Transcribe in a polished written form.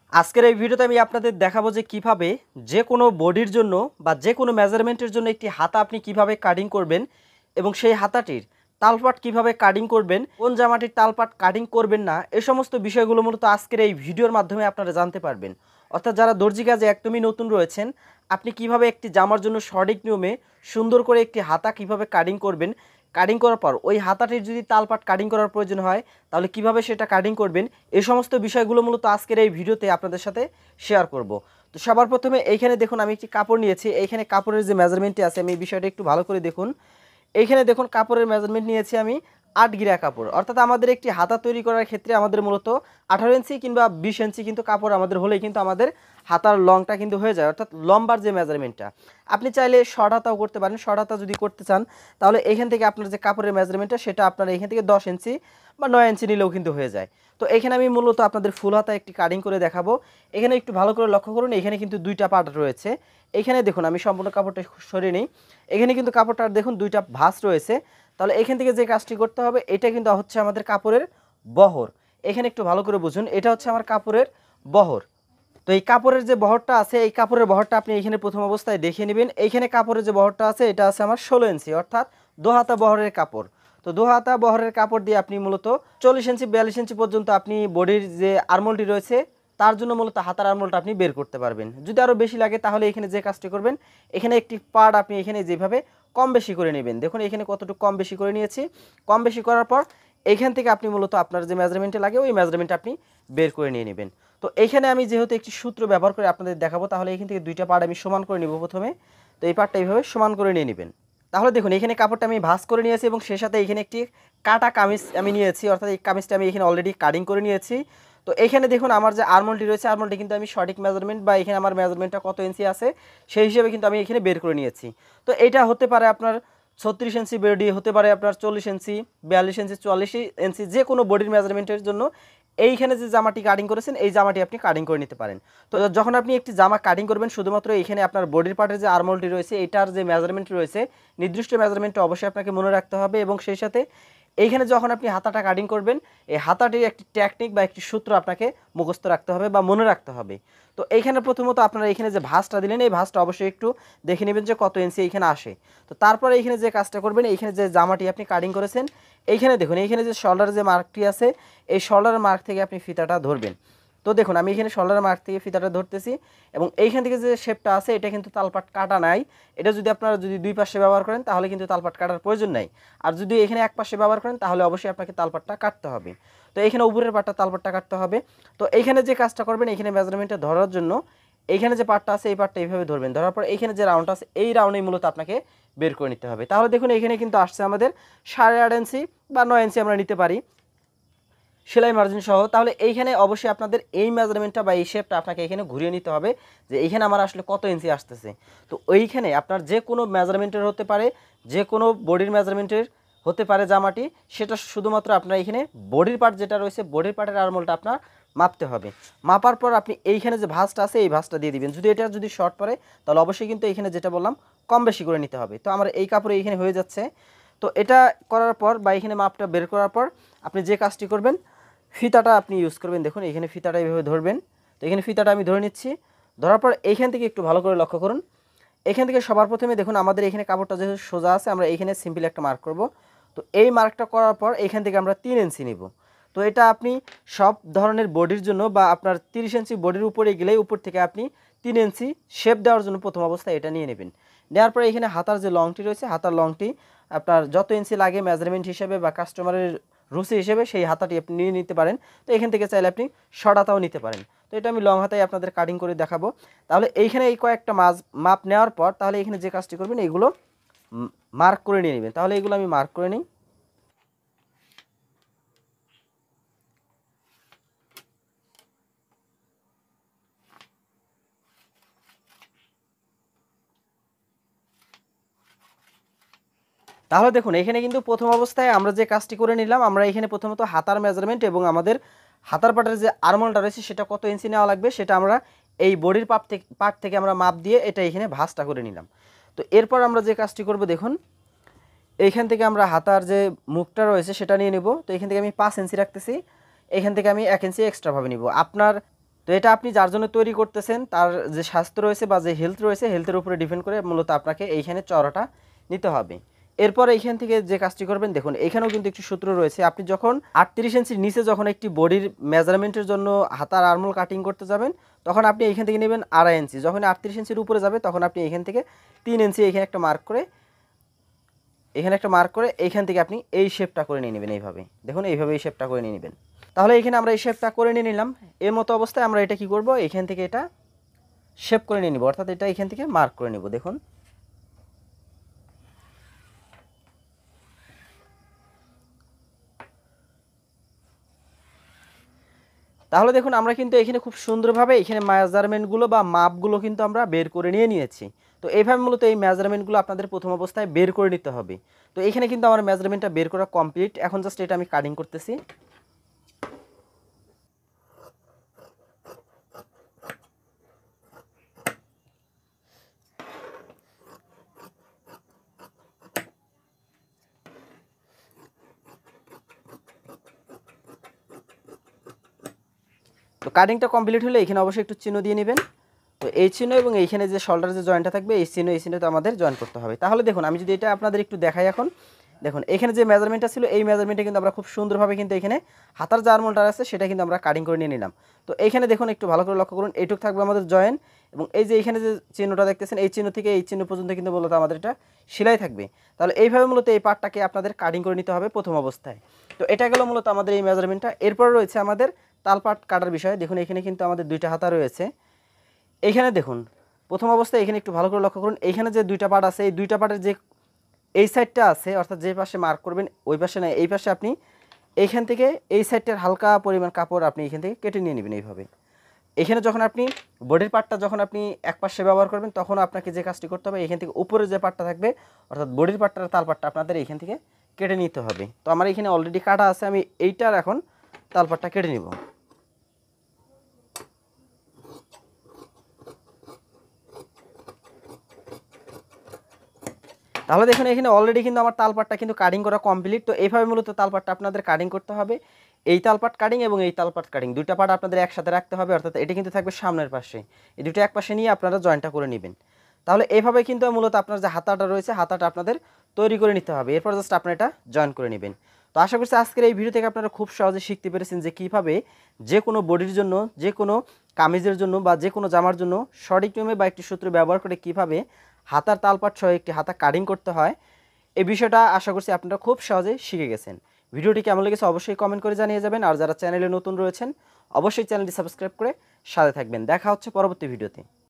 আজকের এই ভিডিওতে আমি আপনাদের দেখাবো যে কিভাবে যে কোনো বডির জন্য বা যে কোনো মেজারমেন্টের জন্য একটি হাতা আপনি কিভাবে কাটিং করবেন এবং সেই হাতাটির তালপাট কিভাবে কাটিং করবেন, কোন জামাটির তালপাট কাটিং করবেন না, এই সমস্ত বিষয়গুলো মূলত আজকের এই ভিডিওর মাধ্যমে আপনারা জানতে পারবেন। অর্থাৎ যারা দর্জি কাজে একদমই নতুন রয়েছেন, আপনি কিভাবে একটি জামার জন্য সঠিক নিয়মে সুন্দর করে একটি হাতা কিভাবে কাটিং করবেন, কাটিং করার পর ওই হাতাটির যদি তালপাট কাটিং করার প্রয়োজন হয় তাহলে কিভাবে সেটা কাটিং করবেন, এই সমস্ত বিষয়গুলো মূলত আজকের এই ভিডিওতে আপনাদের সাথে শেয়ার করব। তো সবার প্রথমে এইখানে দেখুন আমি একটি কাপড় নিয়েছি। এইখানে কাপড়ের যে মেজারমেন্টটি আছে আমি এই বিষয়টা একটু ভালো করে দেখুন। এইখানে দেখুন কাপড়ের মেজারমেন্ট নিয়েছি আমি 8 গিরা কাপড়। অর্থাৎ আমাদের একটি হাতা তৈরি করার ক্ষেত্রে আমাদের মূলত 18 ইঞ্চি কিংবা 20 ইঞ্চি কিন্তু কাপড় আমাদের হলেই কিন্তু আমাদের হাতার লংটা কিন্তু হয়ে যায়, অর্থাৎ লম্বার যে মেজারমেন্টটা। আপনি চাইলে শর্ট হাতাও করতে পারেন। শর্ট হাতা যদি করতে চান তাহলে এখান থেকে আপনার যে কাপড়ের মেজারমেন্টটা সেটা আপনার এখান থেকে 10 ইঞ্চি বা 9 ইঞ্চি নিলেও কিন্তু হয়ে যায়। তো এখানে আমি মূলত আপনাদের ফুল হাতা একটি কাটিং করে দেখাবো। এখানে একটু ভালো করে লক্ষ্য করুন, এখানে কিন্তু দুইটা পার্ট রয়েছে। এখানে দেখুন আমি সম্পূর্ণ কাপড়টা সরিয়ে নিই। এখানে কিন্তু কাপড়টার দেখুন দুইটা ভাঁজ রয়েছে। তাহলে এখান থেকে যে কাজটি করতে হবে, এটা কিন্তু হচ্ছে আমাদের কাপড়ের বহর। এখানে একটু ভালো করে বুঝুন, এটা হচ্ছে আমার কাপড়ের বহর। তো এই কাপড়ের যে বহরটা আছে, এই কাপড়ের বহরটা আপনি এখানে প্রথম অবস্থায় দেখে নেবেন। এইখানে কাপড়ের যে বহরটা আছে এটা আছে আমার 16 ইঞ্চি, অর্থাৎ দোহাতা বহরের কাপড়। তো দোহাতা বহরের কাপড় দিয়ে আপনি মূলত 40 ইঞ্চি 42 ইঞ্চি পর্যন্ত আপনি বডির যে আরমোলটি রয়েছে তার জন্য মূলত হাতার আরমোলটা আপনি বের করতে পারবেন। যদি আরও বেশি লাগে তাহলে এখানে যে কাজটি করবেন, এখানে একটি পার্ট আপনি এখানে যেভাবে কম বেশি করে নেবেন। দেখুন এখানে কতটুকু কম বেশি করে নিয়েছি। কম বেশি করার পর এইখান থেকে আপনি মূলত আপনার যে মেজারমেন্টে লাগে ওই মেজারমেন্টটা আপনি বের করে নিয়ে নেবেন। তো এইখানে আমি যেহেতু একটি সূত্র ব্যবহার করে আপনাদের দেখাবো, তাহলে এখান থেকে দুইটা পার্ট আমি সমান করে নিব প্রথমে। তো এই পার্টটা এইভাবে সমান করে নিয়ে নেবেন। তাহলে দেখুন এখানে কাপড়টা আমি ভাঁজ করে নিয়েছি এবং সেই সাথে এখানে একটি কাটা কামিজ আমি নিয়েছি, অর্থাৎ এই কামিজটা আমি এখানে অলরেডি কাটিং করে নিয়েছি। তো এখানে দেখুন আমার যে আরমোলটি রয়েছে, আরমোলটি কিন্তু আমি সঠিক মেজারমেন্ট বা এখানে আমার মেজারমেন্টটা কত ইঞ্চি আছে সেই হিসেবে কিন্তু আমি এখানে বের করে নিয়েছি। তো এটা হতে পারে আপনার 36 ইঞ্চি বডি, হতে পারে আপনার 40 ইঞ্চি, 42 ইঞ্চি, 44 ইঞ্চি, যে কোনো বডির মেজারমেন্টের জন্য এইখানে যে জামাটি কাটিং করেছেন এই জামাটি আপনি কাটিং করে নিতে পারেন। তো যখন আপনি একটি জামা কাটিং করবেন, শুধুমাত্র এইখানে আপনার বডির পার্টের যে আরমোলটি রয়েছে এটার যে মেজারমেন্ট রয়েছে নির্দিষ্ট মেজারমেন্টটা অবশ্যই আপনাকে মনে রাখতে হবে এবং সেই সাথে এইখানে যখন আপনি হাতাটা কাটিং করবেন এই হাতাটির একটি টেকনিক বা একটি সূত্র আপনাকে মুখস্থ রাখতে হবে বা মনে রাখতে হবে। তো এইখানে প্রথমত আপনারা এখানে যে ভাঁজটা দিলেন এই ভাঁজটা অবশ্যই একটু দেখে নেবেন যে কত ইঞ্চি এইখানে আসে। তো তারপরে এইখানে যে কাজটা করবেন, এইখানে যে জামাটি আপনি কাটিং করেছেন এইখানে দেখুন এইখানে যে শোল্ডারের যে মার্কটি আছে এই শোল্ডারের মার্ক থেকে আপনি ফিতাটা ধরবেন। তো দেখুন আমি এখানে শোল্ডারের মার্ক থেকে ফিতাটা ধরতেছি এবং এইখান থেকে যে শেপটা আছে এটা কিন্তু তালপাট কাটা নাই। এটা যদি আপনারা দুই পাশে ব্যবহার করেন তাহলে কিন্তু তালপাট কাটার প্রয়োজন নাই। আর যদি এখানে এক পাশে ব্যবহার করেন তাহলে অবশ্যই আপনাকে তালপাটটা কাটতে হবে। তো এখানে উপরের পাটটা তালপাটটা কাটতে হবে। তো এইখানে যে কাজটা করবেন, এখানে মেজারমেন্টটা ধরার জন্য এইখানে যে পার্টটা আছে এই পার্টটা এইভাবে ধরবেন। ধরার পর এইখানে যে রাউন্ড আছে এই রাউন্ডেই মূলত আপনাকে বের করে নিতে হবে। তাহলে দেখুন এখানে কিন্তু আসছে আমাদের 8.5 ইঞ্চি বা 9 ইঞ্চি আমরা নিতে পারি সেলাই মার্জিন সহ। তাহলে এইখানে অবশ্যই আপনাদের এই মেজারমেন্টটা বা এই শেপটা আপনাকে এখানে ঘুরিয়ে নিতে হবে যে এইখানে আমার আসলে কত ইঞ্চি আসতেছে। তো ওইখানে আপনার যে কোনো মেজারমেন্টের হতে পারে, যে কোনো বডির মেজারমেন্টের হতে পারে জামাটি, সেটা শুধুমাত্র আপনার এইখানে বডির পার্ট যেটা রয়েছে বডির পার্টের আরমোলটা আপনার মাপতে হবে। মাপার পর আপনি এইখানে যে ভাঁজটা আছে এই ভাঁজটা দিয়ে দিবেন। যদি এটা যদি শর্ট পড়ে তাহলে অবশ্যই কিন্তু এইখানে যেটা বললাম কম বেশি করে নিতে হবে। তো আমার এই কাপড়ে এইখানে হয়ে যাচ্ছে। তো এটা করার পর বা এইখানে মাপটা বের করার পর আপনি যে কাজটি করবেন, ফিতাটা আপনি ইউজ করবেন। দেখুন এখানে ফিতাটা এইভাবে ধরবেন। তো এখানে ফিতাটা আমি ধরে নিচ্ছি। ধরার পর এইখান থেকে একটু ভালো করে লক্ষ্য করুন। এখান থেকে সবার প্রথমে দেখুন আমাদের এখানে কাপড়টা যেহেতু সোজা আছে আমরা এইখানে সিম্পল একটা মার্ক করব। তো এই মার্কটা করার পর এইখান থেকে আমরা 3 ইঞ্চি নিব। তো এটা আপনি সব ধরনের বডির জন্য বা আপনার 30 ইঞ্চি বডির উপরে গেলেই উপর থেকে আপনি 3 ইঞ্চি শেপ দেওয়ার জন্য প্রথম অবস্থায় এটা নিয়ে নেবেন। নেওয়ার পরে এখানে হাতার যে লংটি রয়েছে হাতার লংটি আপনার যত ইঞ্চি লাগে মেজারমেন্ট হিসেবে বা কাস্টমারের রুচি হিসেবে সেই হাতাটি আপনি নিয়ে নিতে পারেন। তো এখান থেকে চাইলে আপনি শর্ট হাতাও নিতে পারেন। তো এটা আমি লং হাতায় আপনাদের কাটিং করে দেখাবো। তাহলে এইখানে এই কয়েকটা মাপ নেওয়ার পর তাহলে এখানে যে কাজটি করবেন এইগুলো মার্ক করে নিয়ে নেবেন। তাহলে এগুলো আমি মার্ক করে নিই। তাহলে দেখুন এখানে কিন্তু প্রথম অবস্থায় আমরা যে কাজটি করে নিলাম, আমরা এখানে প্রথমত হাতার মেজারমেন্ট এবং আমাদের হাতার পাটের যে আরমোলটা রয়েছে সেটা কত ইঞ্চি নেওয়া লাগবে সেটা আমরা এই বডির পার্ট থেকে আমরা মাপ দিয়ে এটা এখানে ভাঁজটা করে নিলাম। তো এরপর আমরা যে কাজটি করব দেখুন এইখান থেকে আমরা হাতার যে মুখটা রয়েছে সেটা নিয়ে নেব। তো এখান থেকে আমি 5 ইঞ্চি রাখতেছি, এখান থেকে আমি 1 ইঞ্চি এক্সট্রাভাবে নিব। আপনার তো এটা আপনি যার জন্য তৈরি করতেছেন তার যে স্বাস্থ্য রয়েছে বা যে হেলথ রয়েছে, হেলথের উপরে ডিপেন্ড করে মূলত আপনাকে এইখানে চওড়াটা নিতে হবে। এরপর এইখান থেকে যে কাজটি করবেন, দেখুন এখানেও কিন্তু একটি সূত্র রয়েছে। আপনি যখন 38 ইঞ্চির নিচে যখন একটি বডির মেজারমেন্টের জন্য হাতার আর্মহোল কাটিং করতে যাবেন, তখন আপনি এইখান থেকে নেবেন 2.5 ইঞ্চি। যখন 38 ইঞ্চির উপরে যাবে তখন আপনি এইখান থেকে 3 ইঞ্চি এখানে একটা মার্ক করে, এইখান থেকে আপনি এই শেপটা করে নিয়ে নেবেন। এইভাবে দেখুন, এইভাবে এই শেপটা করে নিয়ে নেবেন। তাহলে এখানে আমরা এই শেপটা করে নিয়ে নিলাম। এর মতো অবস্থায় আমরা এটা কি করব, এখান থেকে এটা শেপ করে নিয়ে নিব, অর্থাৎ এটা এখান থেকে মার্ক করে নিব। দেখুন তাহলে দেখুন আমরা কিন্তু এখানে খুব সুন্দরভাবে এখানে মেজারমেন্টগুলো বা মাপগুলো কিন্তু আমরা বের করে নিয়েছি। তো এইভাবে মূলত এই মেজারমেন্টগুলো আপনাদের প্রথম অবস্থায় বের করে নিতে হবে। তো এখানে কিন্তু আমার মেজারমেন্টটা বের করা কমপ্লিট। এখন জাস্ট এটা আমি কাটিং করতেছি। তো কাটিংটা কমপ্লিট হলে এখানে অবশ্যই একটু চিহ্ন দিয়ে নেবেন। তো এই চিহ্ন এবং এইখানে যে শোল্ডার যে জয়েন্টটা থাকবে এই চিহ্নটা আমাদের জয়েন করতে হবে। তাহলে দেখুন আমি যদি এটা আপনাদের একটু দেখাই, এখন দেখুন এখানে যে মেজারমেন্টটা ছিল এই মেজারমেন্টে কিন্তু আমরা খুব সুন্দরভাবে কিন্তু এখানে হাতার যে আর্মহোলটা আছে সেটা কিন্তু আমরা কাটিং করে নিয়ে নিলাম। তো এইখানে দেখুন একটু ভালো করে লক্ষ্য করুন, এইটুক থাকবে আমাদের জয়েন, এবং এই যে এইখানে যে চিহ্নটা দেখতেছেন এই চিহ্ন থেকে এই চিহ্ন পর্যন্ত কিন্তু মূলত আমাদের এটা সেলাই থাকবে। তাহলে এইভাবে মূলত এই পার্টটাকে আপনাদের কাটিং করে নিতে হবে প্রথম অবস্থায়। তো এটা গেল মূলত আমাদের এই মেজারমেন্টটা। এরপর রয়েছে আমাদের তালপাট কাটার বিষয়। দেখুন এখানে কিন্তু আমাদের দুইটা হাতা রয়েছে। এইখানে দেখুন প্রথম অবস্থায় এখানে একটু ভালো করে লক্ষ্য করুন, এইখানে যে দুইটা পার্ট আছে এই দুইটা পার্টের যে এই সাইডটা আছে, অর্থাৎ যে পাশে মার্ক করবেন ওই পাশে না, এই পাশে আপনি এইখান থেকে এই সাইডটার হালকা পরিমাণ কাপড় আপনি এখান থেকে কেটে নিয়ে নেবেন। এইভাবে এখানে যখন আপনি বডির পার্টটা যখন আপনি এক পাশে ব্যবহার করবেন তখন আপনাকে যে কাজটি করতে হবে, এখান থেকে উপরে যে পার্টটা থাকবে অর্থাৎ বডির পার্টটার তাল পাটটা আপনাদের এইখান থেকে কেটে নিতে হবে। তো আমার এখানে অলরেডি কাটা আছে, আমি এইটার এখন তাল পাটটা কেটে নিব। তাহলে দেখুন এখানে অলরেডি কিন্তু আমার তালপাটটা কিন্তু কাটিং করা কমপ্লিট। তো এইভাবে মূলত তালপাটটা আপনাদের কাটিং করতে হবে। এই তালপাট কাটিং এবং এই তালপাট কাটিং দুইটা পার্ট আপনাদের একসাথে রাখতে হবে, অর্থাৎ এটা কিন্তু থাকবে সামনের পাশে, এই দুটো এক পাশে নিয়ে আপনারা জয়েন্টটা করে নেবেন। তাহলে এইভাবে কিন্তু মূলত আপনার যে হাতাটা রয়েছে হাতাটা আপনাদের তৈরি করে নিতে হবে। এরপর জাস্ট আপনারা এটা জয়েন করে নেবেন। তো আশা করছি আজকের এই ভিডিও থেকে আপনারা খুব সহজে শিখতে পেরেছেন যে কীভাবে যে কোনো বডির জন্য, যে কোনো কামিজের জন্য বা যে কোনো জামার জন্য সঠিক নিয়মে বা একটি সূত্র ব্যবহার করে কীভাবে হাতার তালপাট সহ একটি হাতা কাটিং করতে হয়, এই বিষয়টা আশা করছি আপনারা খুব সহজেই শিখে গেছেন। ভিডিওটি কেমন লেগেছে অবশ্যই কমেন্ট করে জানিয়ে যাবেন। আর যারা চ্যানেলে নতুন রয়েছেন অবশ্যই চ্যানেলটি সাবস্ক্রাইব করে সাথে থাকবেন। দেখা হচ্ছে পরবর্তী ভিডিওতে।